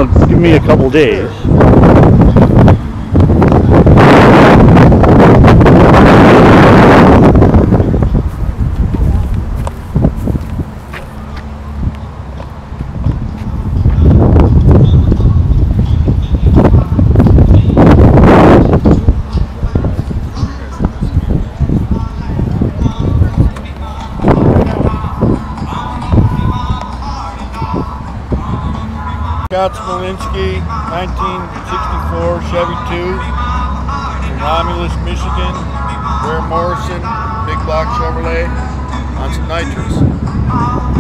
give me a couple days. Scott Smolinski, 1964 Chevy 2 from Romulus, Michigan. Ware Morrison, big block Chevrolet on some nitrous.